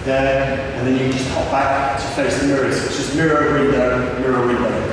there, and then you just hop back to face the mirror. So it's just mirror, window, mirror, window.